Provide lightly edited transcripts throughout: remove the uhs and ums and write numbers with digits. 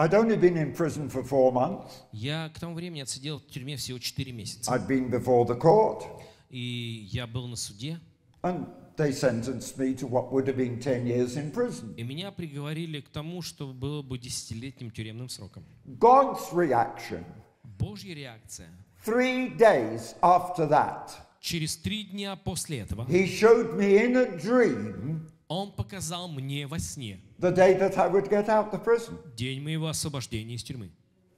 I'd only been in prison for 4 months. Я к тому времени отсидел в тюрьме всего 4 месяца. I'd been before the court. И я был на суде. And they sentenced me to what would have been 10 years in prison. И меня приговорили к тому, что было бы 10-летним тюремным сроком. God's reaction, Божья реакция. 3 days after that, Через 3 дня после этого he showed me in a dream Он показал мне во сне the day that I would get out of prison. день моего освобождения из тюрьмы.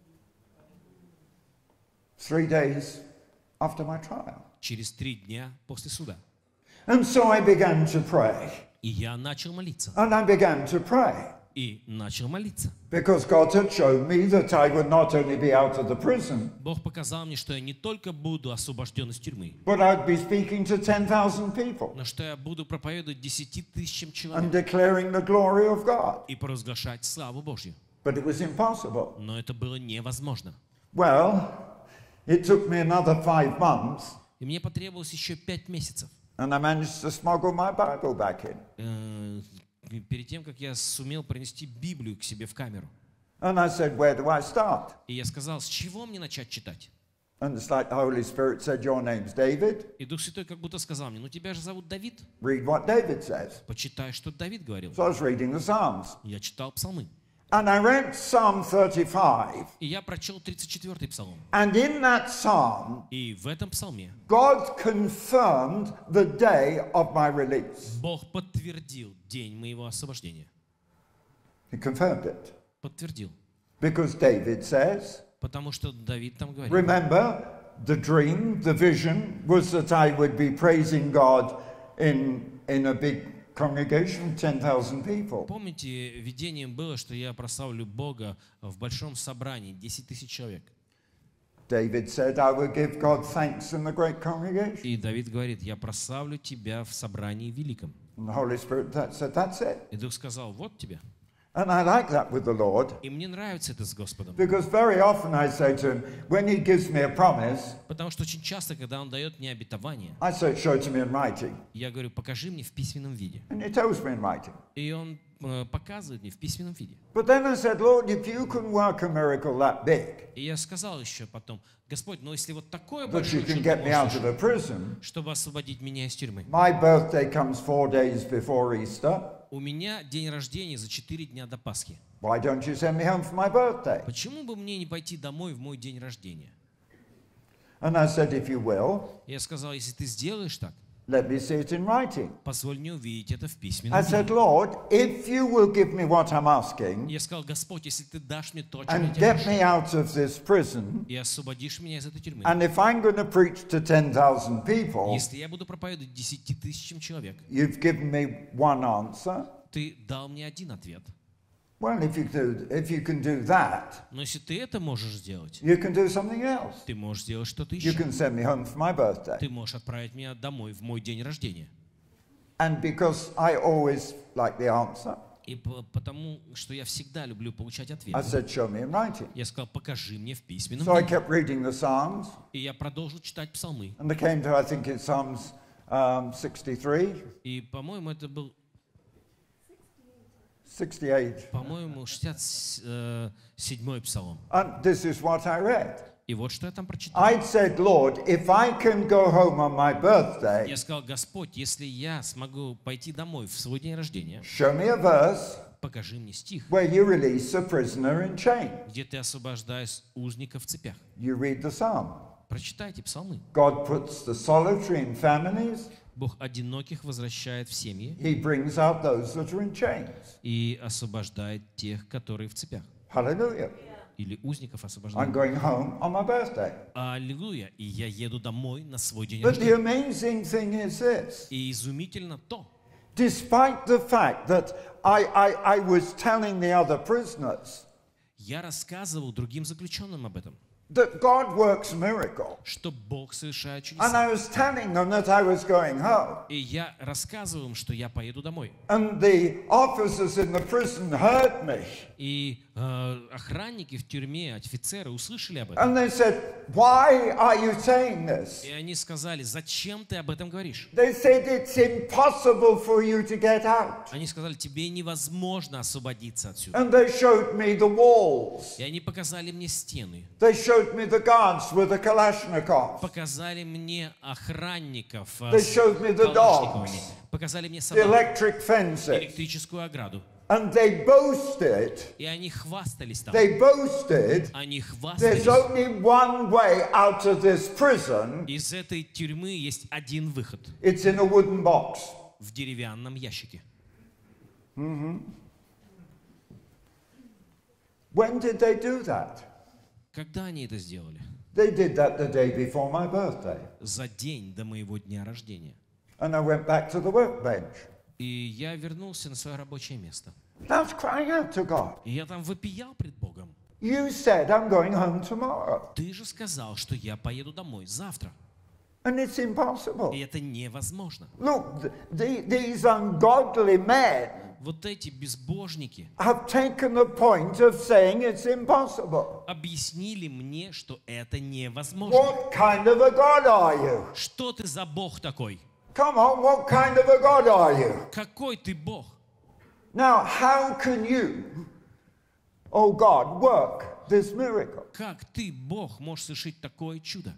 3 days after my trial. Через 3 дня после суда. And so I began to pray. И я начал молиться. And I began to pray. И начал молиться. Because God had shown me that I would not only be out of the prison, Бог показал мне, что я не только буду освобожден из тюрьмы, but I'd be speaking to 10,000 people но что я буду проповедовать 10 тысячам and человек declaring the glory of God. и провозглашать славу Божью. But it was impossible. Но это было невозможно. Well, it took me another 5 months, И мне потребовалось еще 5 месяцев. and I managed to smuggle my Bible back in. Перед тем, как я сумел принести Библию к себе в камеру. And I said, where do I start? И я сказал, с чего мне начать читать? And it's like the Holy Spirit said, your name's David. И Дух Святой как будто сказал мне, ну тебя же зовут Давид. Read what David says. Почитай, что Давид говорил. So I was reading the Psalms. Я читал псалмы. And I read Psalm 35. И я прочел 34-й псалом. And in that psalm, И в этом псалме God confirmed the day of my release. Бог подтвердил день моего освобождения. He confirmed it. Подтвердил. Because David says, Потому что Давид там говорит. remember, the dream, the vision was that I would be praising God in a big congregation, 10,000 people. Помните, видением было, что я прославлю Бога в большом собрании, 10 тысяч человек. David said, I will give God thanks in the great congregation. И Давид говорит, я прославлю тебя в собрании великом. And the Holy Spirit said, that's it. И Дух сказал, вот тебя. And I like that with the Lord, И мне нравится это с Господом. because very often I say to him, when he gives me a promise, Потому что очень часто, когда Он дает мне обетование, I say, show it to me in writing. я говорю, покажи мне в письменном виде. And he tells me in writing. И Он показывает мне в письменном виде. But then I said, Lord, if you can work a miracle that big, И я сказал еще потом, Господь, но если вот такое that большое you can чудо get me out можешь of the prison, чтобы освободить меня из тюрьмы. my birthday comes 4 days before Easter. У меня день рождения за 4 дня до Пасхи. Why don't you send me home for my birthday? Почему бы мне не пойти домой в мой день рождения? And I said, if you will, Я сказал, если ты сделаешь так, let me see it in writing. позволь мне увидеть это в I письменном said, виде. Lord, if you will give me what I'm asking Я сказал, Господь, если ты дашь мне то, что я and тебя get me out of this prison, и освободишь меня из этой тюрьмы. and if I'm going to preach to 10,000 people, Если я буду проповедовать 10 тысячам человек, you've given me one answer. ты дал мне один ответ. Well, if you can do that, Но если ты это можешь сделать, you can do something else. ты можешь сделать что-то You еще. can send me home for my birthday. Ты можешь отправить меня домой в мой день рождения. And because I always like the answer, И потому, что я всегда люблю получать I ответы, said, show me in writing. я сказал, покажи мне в письменном So I виде. kept reading the Psalms, И я продолжил читать псалмы. and I came to, I think it's Psalms 63, И, по-моему, это был, 68. по-моему, 67-й псалом. And this is what I read. И вот что я там прочитал. I'd said, Lord, if I can go home on my birthday, Я сказал, Господь, если я смогу пойти домой в свой день рождения, show me a verse покажи мне стих, where you release a prisoner in chains. где ты освобождаешь узника в цепях. You read the psalm. Прочитайте псалмы. God puts the solitary in families. Бог одиноких возвращает в семьи He brings out those that are in chains. и освобождает тех, которые в цепях. Hallelujah. Или узников I'm освобождает. going home on my birthday. Аллилуйя. И я еду домой на свой день But the рождения. amazing thing is this. И изумительно то, Despite the fact that I was telling the other prisoners я рассказывал другим заключенным об этом. that God works a miracle. что Бог совершает And чудеса. I was telling them that I was going home. И я рассказывал им, что я поеду домой. And the officers in the prison heard me. И охранники в тюрьме, офицеры услышали об этом. And they said, "Why are you saying this?" И они сказали, зачем ты об этом говоришь? They said, "It's impossible for you to get out." Они сказали, тебе невозможно освободиться отсюда. And they showed me the walls. И они показали мне стены. They showed me the guards with the Kalashnikov. Показали мне охранников They с showed me the калашниковыми. dogs, Показали мне the собак, electric fences. электрическую ограду. And they boasted, И они хвастались там. they boasted, Они there's хвастались. only one way out of this prison. Из этой тюрьмы есть один выход. It's in a wooden box. В деревянном ящике. When did they do that? Когда они это сделали? They did that the day before my birthday. За день до моего дня рождения. And I went back to the workbench. И я вернулся на свое рабочее место. And I was crying out to God. И я там вопиял пред Богом. You said I'm going home tomorrow. Ты же сказал, что я поеду домой завтра. And it's impossible. И это невозможно. Look, these ungodly men Вот эти безбожники have taken the point of saying it's impossible. объяснили мне, что это невозможно. What kind of a God are you? Что ты за Бог такой? Come on, what kind of a God are you? Какой ты Бог? Now, how can you, oh God, work this miracle? Как ты, Бог, можешь совершить такое чудо?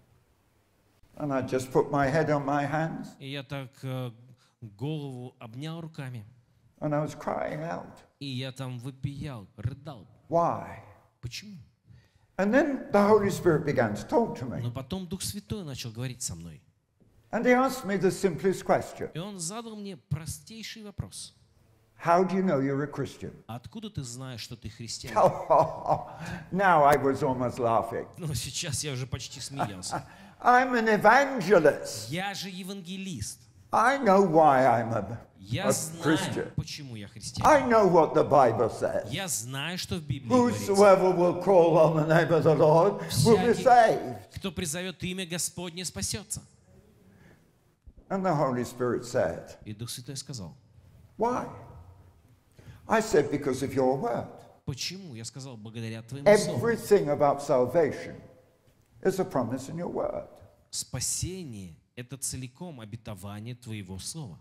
And I just put my head on my hands И я так голову обнял руками. and I was crying out. И я там вопиял, рыдал. Why? Почему? And then the Holy Spirit began to talk to me. Но потом Дух Святой начал говорить со мной. And he asked me the simplest question. И он задал мне простейший вопрос. How do you know you're a Christian? Откуда ты знаешь, что ты христианин? Now I was almost laughing. Ну, сейчас я уже почти смеялся. I'm an evangelist. Я же евангелист. I know why I'm a Я знаю, Christian. почему я I христианин. know what the Bible says. Я знаю, что в Библии говорится. Whosoever will call on the name of the Lord will be saved. Кто призовет имя Господне, спасется. And the Holy Spirit said, И Дух Святой сказал, why? I said, because of your word. почему? Я сказал, благодаря твоему слову. Everything about salvation is a promise in your word. Спасение — это целиком обетование твоего слова.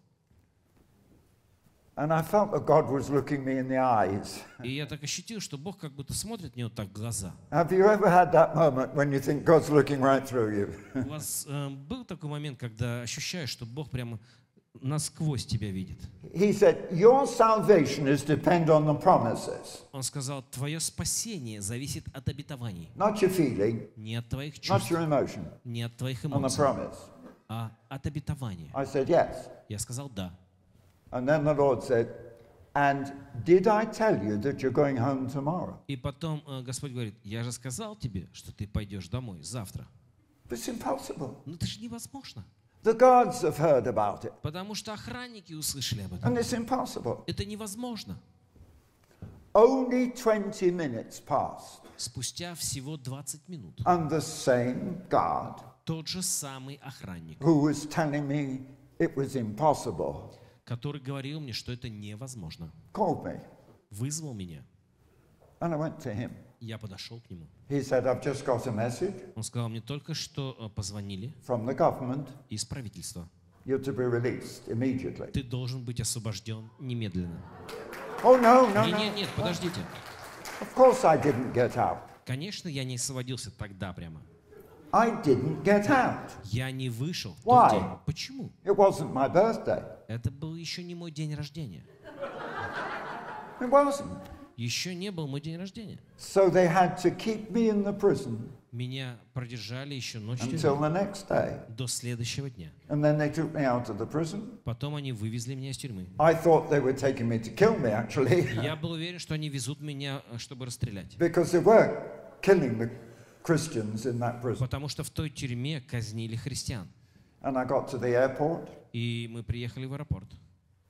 And I felt that God was looking me in the eyes. И я так ощутил, что Бог как будто смотрит мне вот так в глаза. Have you ever had that moment when you think God's looking right through you? У вас был такой момент, когда ощущаешь, что Бог прямо насквозь тебя видит? He said, your salvation is depend on the promises, Он сказал, твое спасение зависит от обетований. not your feeling, Не от твоих not чувств, your emotion, не от твоих on the эмоций, promise. а от обетования. I said, yes. Я сказал «да». And then the Lord said, and did I tell you that you're going home tomorrow? И потом Господь говорит, я же сказал тебе, что ты пойдешь домой завтра. It's impossible. Но это же невозможно. The guards have heard about it, Потому что охранники услышали об этом. and it's impossible. Это невозможно. Only 20 minutes passed, Спустя всего 20 минут and the same guard тот же самый охранник, who was telling me it was impossible который говорил мне, что это невозможно, called me, вызвал меня. and I went to him. Я подошел к нему. He said, I've just got a message Он сказал, мне только что позвонили from the government. из правительства. You're to be released immediately. Ты должен быть освобожден немедленно. Oh, no, no, Нет, no. нет, нет, подождите. Of course I didn't get out. Конечно, я не освободился тогда прямо. I didn't get out. Я не вышел в Why? тот день. Почему? It wasn't my birthday. Это был еще не мой день рождения. It wasn't. Еще не был мой день рождения. So they had to keep me in the prison Меня продержали еще ночь в until тюрьме the next day. до следующего дня. And then they took me out of the prison. Потом они вывезли меня из тюрьмы. I thought they were taking me to kill me, actually, Я был уверен, что они везут меня, чтобы расстрелять. because they were killing the Christians in that prison. Потому что в той тюрьме казнили христиан. And I got to the airport, И мы приехали в аэропорт.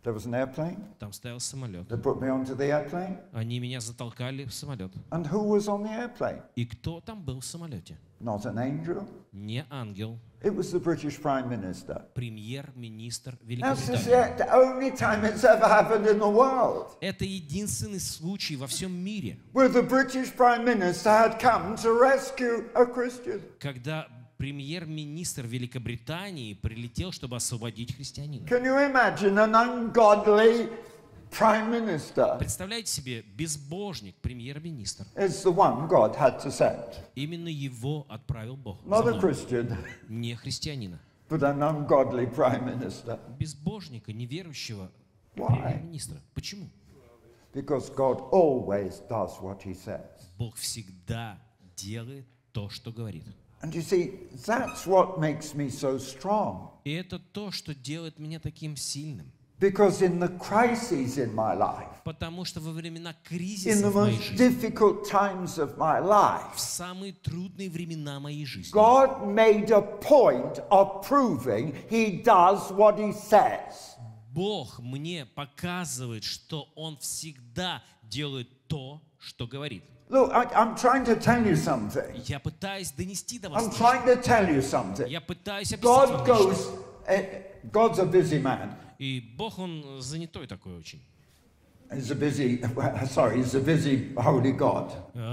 There was an airplane. Там стоял самолет. They put me onto the airplane. Они меня затолкали в самолет. And who was on the airplane? И кто там был в самолете? Not an angel. Не ангел, It was the British Prime Minister. премьер-министр This is Великобритании. the only time it's ever happened in the world Это единственный случай во всем мире, where the British Prime Minister had come to rescue a Christian. когда премьер-министр Великобритании прилетел, чтобы освободить христианина. Can you imagine an ungodly Prime Minister Представляете себе, безбожник, премьер-министр. is the one God had to send? Именно его отправил Бог. Not за a мной. Christian, Не христианина. but an ungodly Prime Minister. Безбожника, неверующего Why? премьер-министра. Почему? Because God always does what he says. Бог всегда делает то, что говорит. And you see, that's what makes me so strong. И это то, что делает меня таким сильным. Because in the crises in my life, Потому что во времена in кризиса the в моей most жизни, difficult times of my в life, самые трудные времена моей жизни, God made a point of proving he does what he says. Бог мне показывает, что Он всегда делает то, что говорит. Look, I'm trying to tell you something. Я пытаюсь донести до вас I'm нечто. trying to tell you something. Я пытаюсь объяснить God вам goes, нечто. God's a busy man. И Бог, Он занятой такой очень. He's a busy, he's a busy holy God.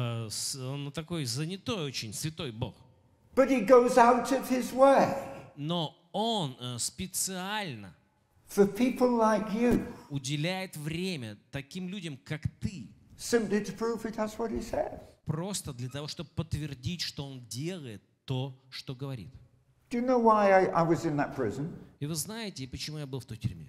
Он такой занятой очень, святой Бог. But he goes out of his way Но Он специально for people like you, уделяет время таким людям, как ты, simply to prove he does what he says. просто для того, чтобы подтвердить, что Он делает то, что говорит. Do you know why I was in that prison? И вы знаете, почему я был в той тюрьме?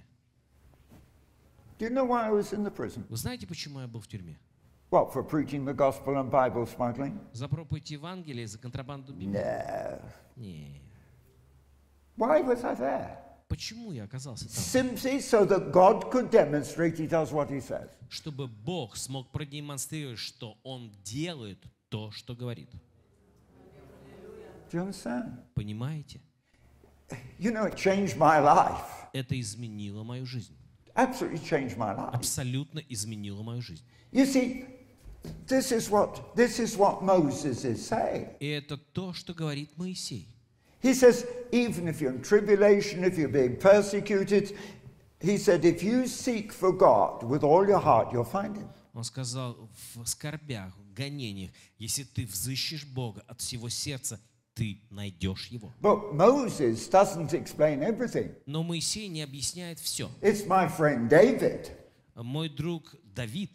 Do you know why I was in the prison? Вы знаете, почему я был в тюрьме? What, for preaching the gospel and Bible smuggling? За проповедь Евангелия, за контрабанду Библии? No. Нет. Why was I there? Почему я оказался там? Simply so that God could demonstrate he does what he says. Чтобы Бог смог продемонстрировать, что Он делает то, что говорит. Do you understand? Понимаете? You know, it changed my life. Это изменило мою жизнь. Absolutely changed my life. Абсолютно изменило мою жизнь. You see, this is what Moses is saying. И это то, что говорит Моисей. He says, even if you're in tribulation, if you're being persecuted, he said, if you seek for God with all your heart, you'll find him. Он сказал, в скорбях, в гонениях, если ты взыщешь Бога от всего сердца, ты найдешь Его. But Moses doesn't explain everything. Но Моисей не объясняет все. It's my friend David. Мой друг Давид,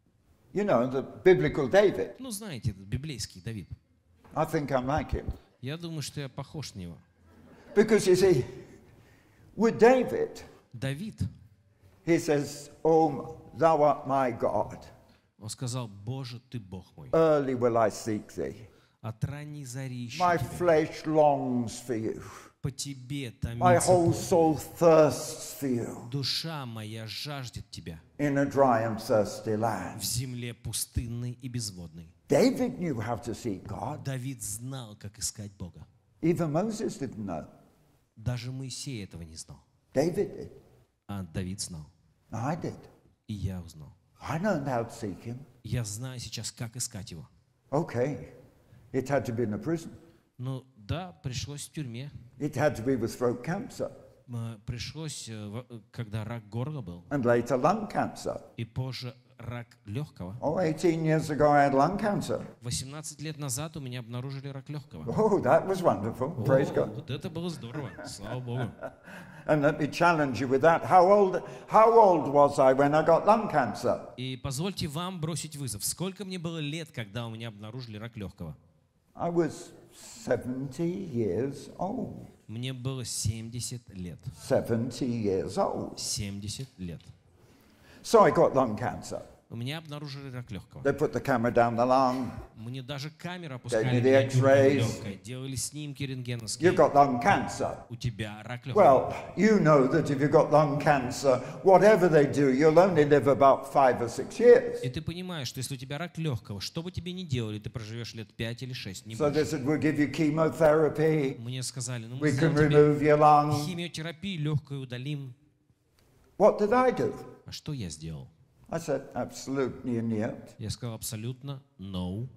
You know, the biblical David. ну знаете, этот библейский Давид, I think I'm like him. я думаю, что я похож на него. Because you see, with David, Давид, he says, Oh, thou art my God. он сказал, Боже, ты Бог мой, Early will I seek thee. от ранней зари ищу My тебя, flesh longs for you. по тебе My томится whole плоть. soul thirsts for you Душа моя жаждет тебя in a dry and thirsty в land. земле пустынной и безводной. David knew how to seek God. Давид знал, как искать Бога. Even Moses didn't know. Даже Моисей этого не знал. David did. А Давид знал. I did. И я узнал. I learned how to seek him. Я знаю сейчас, как искать его. Okay. It had to be in a prison. Ну да, пришлось в тюрьме. It had to be with throat cancer. Пришлось, когда рак горла был. And later lung cancer. И позже рак легкого. Oh, 18 years ago I had lung cancer. 18 лет назад у меня обнаружили рак легкого. Oh, that was wonderful. Praise God. Вот это было здорово. Слава Богу. And let me challenge you with that. How old was I when I got lung cancer? И позвольте вам бросить вызов. Сколько мне было лет, когда у меня обнаружили рак легкого? I was 70 years old. Мне было 70 лет. 70 years old. 70 лет. So I got lung cancer. У меня обнаружили рак легкого. They put the camera down the lung. Мне даже камеру Gave опускали me the для X-rays. легкое. Делали снимки рентгеновские. You've got lung cancer. У тебя рак легкого. Well, you know that if you've got lung cancer, whatever they do, you'll only live about 5 or 6 years. И ты понимаешь, что если у тебя рак легкого, что бы тебе ни делали, ты проживешь лет 5 или 6, не So they больше. said, we'll give you chemotherapy. Мне сказали, ну мы We can сделаем тебе remove your lung. химиотерапию, легкую удалим. What did I do? А что я сделал? I said, absolutely нет. Я сказал абсолютно no.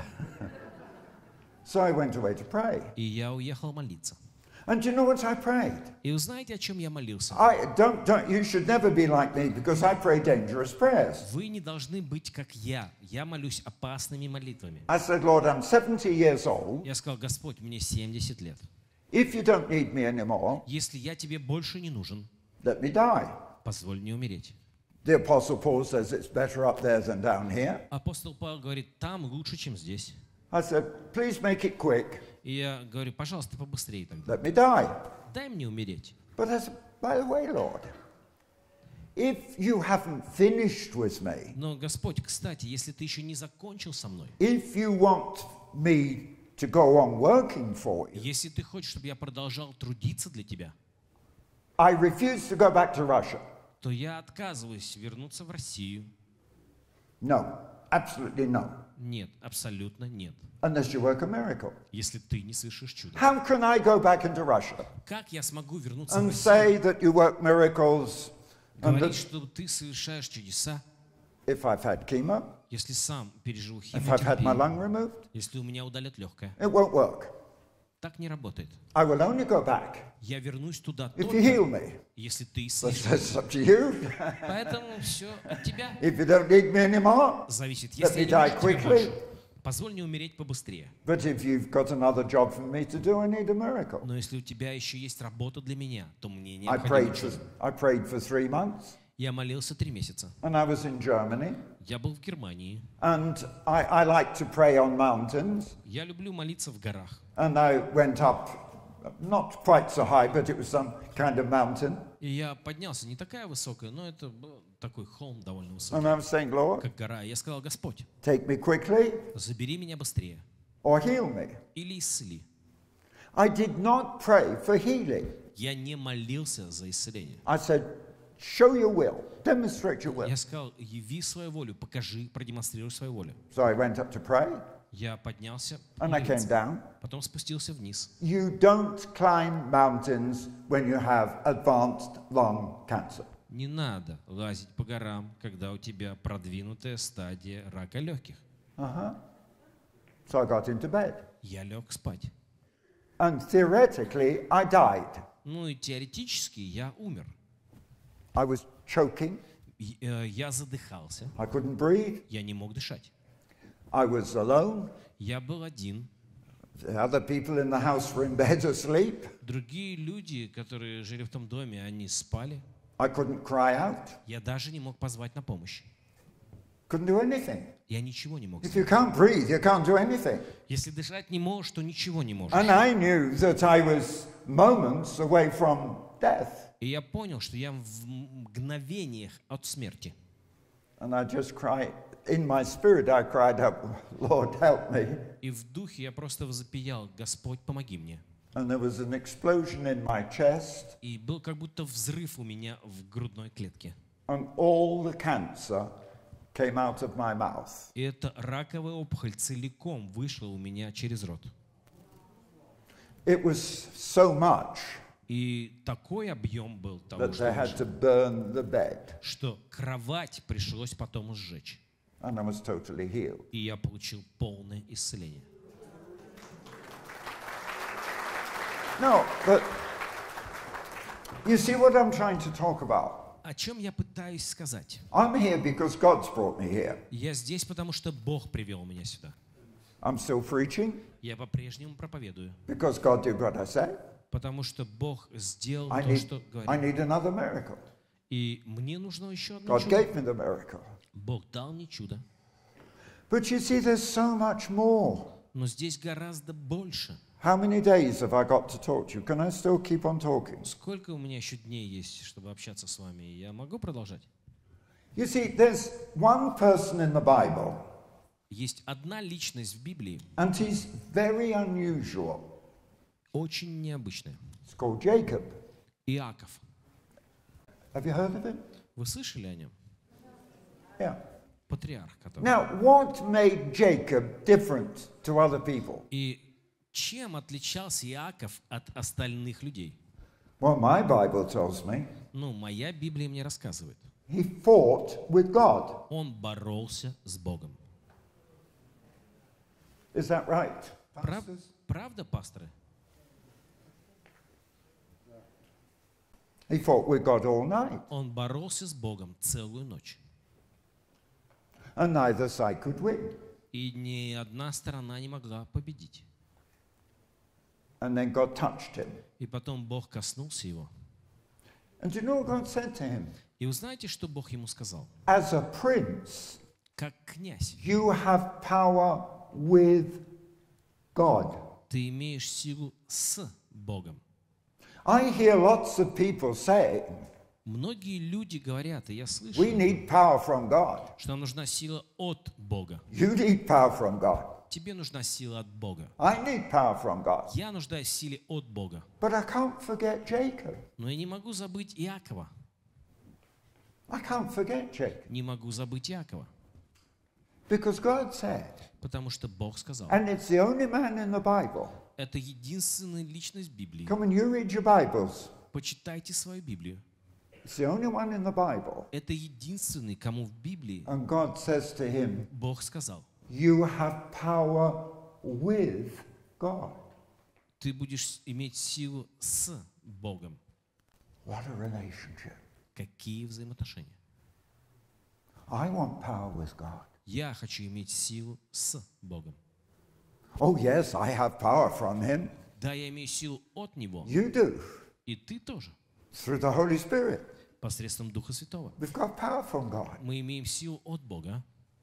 So I went away to pray. И я уехал молиться. And do you know what I prayed? И вы знаете, о чем я молился? You should never be like me because I pray dangerous prayers. Вы не должны быть как я. Я молюсь опасными молитвами. I said, Lord, I'm 70 years old. Я сказал, Господь, мне 70 лет. If you don't need me anymore, Если я тебе больше не нужен, let me die. позволь мне умереть. The Apostle Paul says it's better up there than down here. Апостол Павел говорит, там лучше, чем здесь. I said, please make it quick. И я говорю, пожалуйста, побыстрее тогда. Let me die. Дай мне умереть. But I said, by the way, Lord, if you haven't finished with me, Но, Господь, кстати, если ты еще не закончил со мной, if you want me to go on working for you, если ты хочешь, чтобы я продолжал трудиться для тебя, I refuse to go back to Russia. то я отказываюсь вернуться в Россию. No, absolutely no. Нет, абсолютно нет. Unless you work a miracle. Если ты не совершишь чудо. How can I go back into Russia Как я смогу вернуться в and Россию? say that you work miracles and Говорить, that что ты совершаешь чудеса, if I've had chemo, если сам пережил if I've had my химиотерапию, lung removed, если у меня удалят легкое. it won't work. Так не работает. I will only go back Я вернусь туда if you только, heal me. если ты But исцелишь. that's up to you. Поэтому все от тебя If you don't need me anymore, зависит. let Если me я die не нужен тебе quickly. больше, позволь мне умереть побыстрее. But if you've got another job for me to do, I need a miracle. Но если у тебя еще есть работа для меня, то мне I необходимо prayed чудо. for 3 months, Я молился 3 месяца. and I was in Germany, Я был в Германии. and I like to pray on mountains, Я люблю молиться в горах. and I went up, not quite so high, but it was some kind of mountain, И я поднялся, не такая высокая, но это был такой холм довольно and высокий, I was saying, Lord, как гора. И я сказал, Господь, take me quickly забери меня быстрее or heal me. или исцели. I did not pray for healing. Я не молился за исцеление. I said, show your will, demonstrate your will. Я сказал, яви свою волю, покажи, продемонстрируй свою волю. So I went up to pray, Я поднялся, and I came молиться, down. потом спустился вниз. You don't climb mountains when you have advanced lung cancer. Не надо лазить по горам, когда у тебя продвинутая стадия рака легких. So I got into bed. Я лег спать. And theoretically, I died. Ну и теоретически я умер. I was choking. Я задыхался, I couldn't breathe. я не мог дышать. I was alone. Я был один. The other people in the house were in bed asleep. Другие люди, которые жили в том доме, они спали. I couldn't cry out. Я даже не мог позвать на помощь. Couldn't do anything. Я ничего не мог If сделать. you can't breathe, you can't do anything. Если дышать не можешь, то ничего не можешь. And I knew that I was moments away from death. И я понял, что я в мгновениях от смерти. And I just cried. In my spirit, I cried out, Lord, help me. И в духе я просто возопиял, Господь, помоги мне. And there was an explosion in my chest, И был как будто взрыв у меня в грудной клетке. and all the cancer came out of my mouth. И эта раковая опухоль целиком вышла у меня через рот. It was so much И такой объем был того, that they что had to вышло, burn the bed, что кровать пришлось потом сжечь. and I was totally healed. И я получил полное исцеление. No, but you see what I'm trying to talk about? О чем я пытаюсь сказать? I'm here because God's brought me here. Я здесь, потому что Бог привел меня сюда. I'm still preaching Я по-прежнему проповедую, because God did what I said. потому что Бог сделал I то, что need говорил. another miracle. И мне нужно еще одно God чудо. gave me the miracle. Бог дал мне чудо. But you see, there's so much more. Но здесь гораздо больше. How many days have I got to talk to you? Can I still keep on talking? Сколько у меня еще дней есть, чтобы общаться с вами? Я могу продолжать? You see, there's one person in the Bible, Есть одна личность в Библии, and he's very unusual. очень необычная. It's called Jacob. Иаков. Have you heard of him? Вы слышали о нем? Yeah. Патриарх, который... Now, what made Jacob different to other people? И чем отличался Иаков от остальных людей? Well, my Bible tells me Ну, моя Библия мне рассказывает. he fought with God. Он боролся с Богом. Is that right? Правда, пасторы? He fought with God all night, Он боролся с Богом целую ночь. and neither side could win. И ни одна сторона не могла победить. And then God touched him. И потом Бог коснулся его. And do you know what God said to him? И вы знаете, что Бог ему сказал? As a prince, Как князь, you have power with God. ты имеешь силу с Богом. I hear lots of people say, Многие люди говорят, и я слышу, we need power from God. что нам нужна сила от Бога. You need power from God. Тебе нужна сила от Бога. I need power from God. Я нуждаюсь в силе от Бога. But I can't forget Jacob. Но я не могу забыть Иакова. I can't forget Jacob. Не могу забыть Иакова. Because God said, Потому что Бог сказал. and it's the only man in the Bible. Это единственная личность Библии. Come on, you read your Bibles. Почитайте свою Библию. It's the only one in the Bible. Это единственный, кому в Библии And God says to him, Бог сказал, you have power with God. ты будешь иметь силу с Богом. What a relationship. Какие взаимоотношения? I want power with God. Я хочу иметь силу с Богом. Oh, yes, I have power from him. Да, я имею силу от Него. You do. И ты тоже. Through the Holy Spirit. Посредством Духа Святого. We've got power from God. Мы имеем силу от Бога.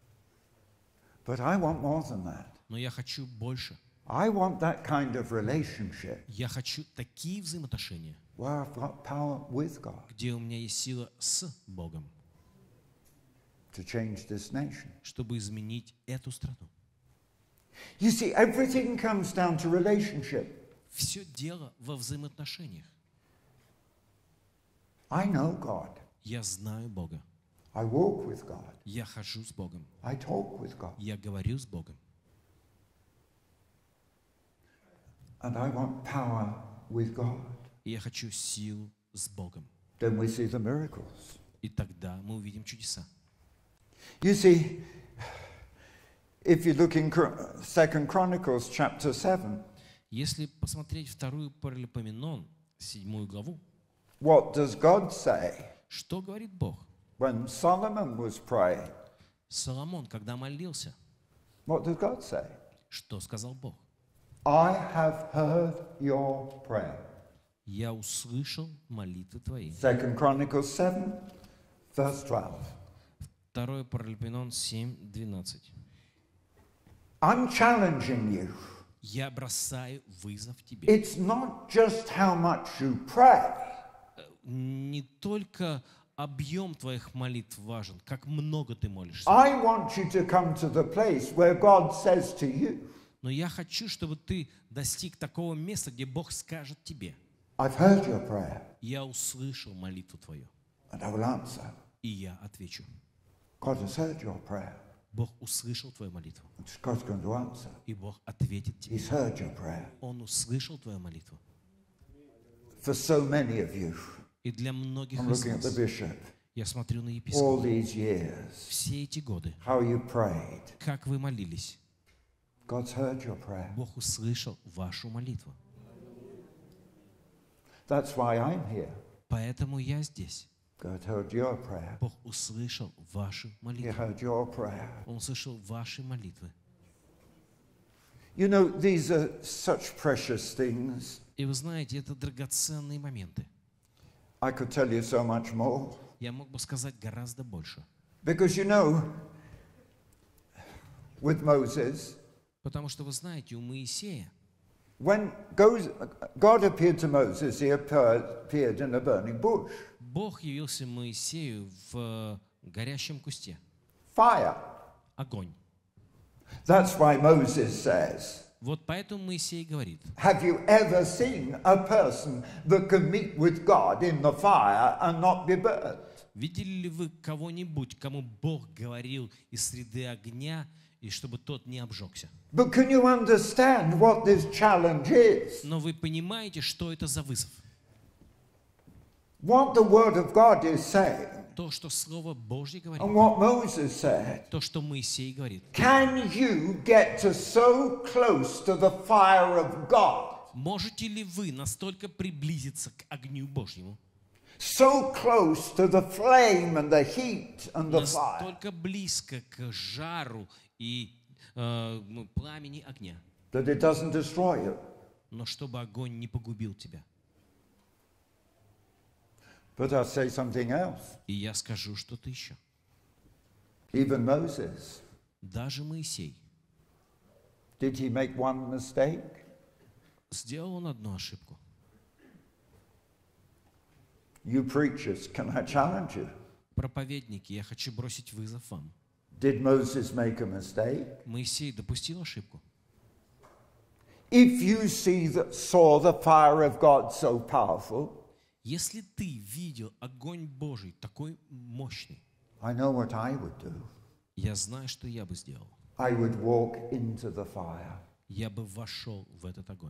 But I want more than that. Но я хочу больше. I want that kind of relationship Я хочу такие взаимоотношения, where I've got power with God где у меня есть сила с Богом, to change this nation. чтобы изменить эту страну. You see, everything comes down to relationship. Все дело во взаимоотношениях. I know God. Я знаю Бога. I walk with God. Я хожу с Богом. I talk with God. Я говорю с Богом. And I want power with God. И я хочу силу с Богом. Then we see the miracles. И тогда мы увидим чудеса. You see, if you look in 2 Chronicles chapter 7, Если посмотреть вторую Паралипоменон, 7 главу, what does God say что говорит Бог? when Solomon was praying? Соломон, когда молился, What does God say? что сказал Бог? I have heard your prayer. Я услышал молитвы твои. 2 Chronicles 7, verse 12. 2 Паралипоменон 7:12. I'm challenging you. Я бросаю вызов тебе. It's not just how much you pray, Не только объем твоих молитв важен, как много ты молишься. I want you to come to the place where God says to you, Но я хочу, чтобы ты достиг такого места, где Бог скажет тебе: I've heard your prayer, я услышал молитву твою, and I will answer. и я отвечу. God has heard your prayer, Бог услышал твою молитву, and God's going to answer. и Бог ответит тебе. He's heard your prayer. Он услышал твою молитву. For so many of you, И для многих I'm из looking at the нас, bishop, я смотрю на all епископа, these years, все эти годы, how you prayed. как вы молились, God's heard your prayer. Бог услышал вашу молитву. That's why I'm here. Поэтому я здесь. God heard your prayer. Бог услышал ваши He молитвы. heard your prayer. Он услышал ваши молитвы. You know, these are such precious things. И вы знаете, это драгоценные моменты. I could tell you so much more. Я мог бы сказать гораздо больше. Because you know, with Moses, Потому что вы знаете, у Моисея, when God appeared to Moses, he appeared in a burning bush. Бог явился Моисею в горящем кусте. Fire. Огонь. That's why Moses says, Вот поэтому Моисей говорит: have you ever seen a person that can meet with God in the fire and not be burned? видели ли вы кого-нибудь, кому Бог говорил из среды огня, и чтобы тот не обжегся? But can you understand what this challenge is? Но вы понимаете, что это за вызов? what the Word of God is saying То, что Слово Божье говорит, and what Moses said. то, что Моисей говорит. Can you get to so close to the fire of God? Можете ли вы настолько приблизиться к огню Божьему? So close to the flame and the heat and the fire. Настолько близко к жару и пламени огня. That it doesn't destroy you. Но чтобы огонь не погубил тебя. But I'll say something else. И я скажу что-то еще. Even Moses, Даже Моисей. did he make one mistake? Сделал он одну ошибку. You preachers, can I challenge you? Проповедники, я хочу бросить вызов вам. Did Moses make a mistake? Моисей допустил ошибку. If you saw the fire of God so powerful, Если ты видел огонь Божий такой мощный, I know what I would do. я знаю, что я бы сделал. I would walk into the fire. Я бы вошел в этот огонь.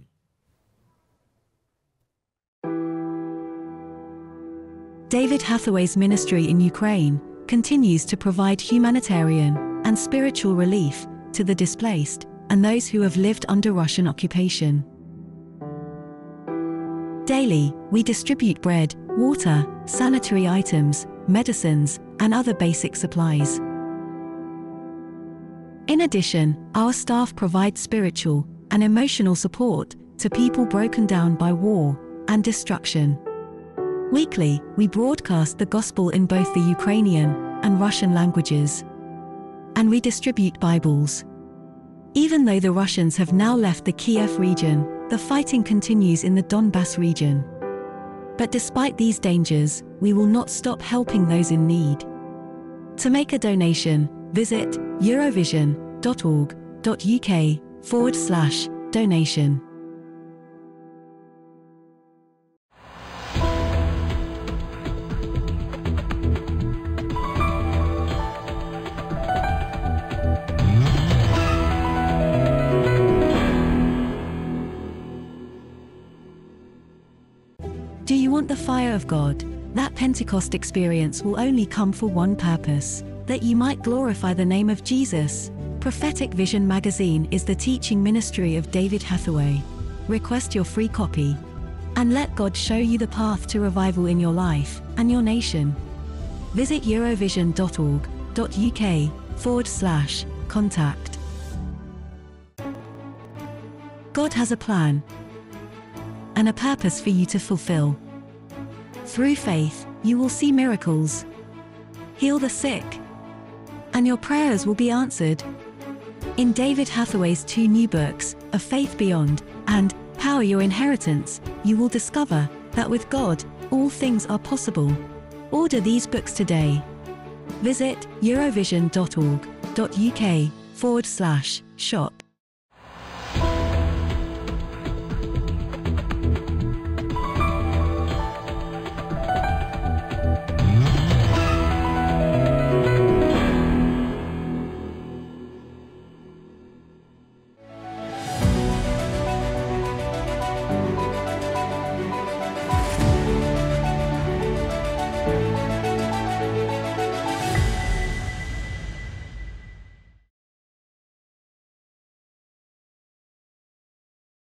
David Hathaway's ministry in Ukraine continues to provide humanitarian and spiritual relief to the displaced and those who have lived under Russian occupation. Daily, we distribute bread, water, sanitary items, medicines, and other basic supplies. In addition, our staff provides spiritual and emotional support to people broken down by war and destruction. Weekly, we broadcast the gospel in both the Ukrainian and Russian languages. And we distribute Bibles. Even though the Russians have now left the Kiev region, the fighting continues in the Donbas region. But despite these dangers, we will not stop helping those in need. To make a donation, visit eurovision.org.uk/donation. Do you want the fire of God? That Pentecost experience will only come for one purpose, that you might glorify the name of Jesus. Prophetic Vision magazine is the teaching ministry of David Hathaway. Request your free copy. And let God show you the path to revival in your life and your nation. Visit eurovision.org.uk/contact. God has a plan and a purpose for you to fulfill. Through faith, you will see miracles, heal the sick, and your prayers will be answered. In David Hathaway's 2 new books, A Faith Beyond and Power Your Inheritance, you will discover that with God, all things are possible. Order these books today. Visit eurovision.org.uk/shop.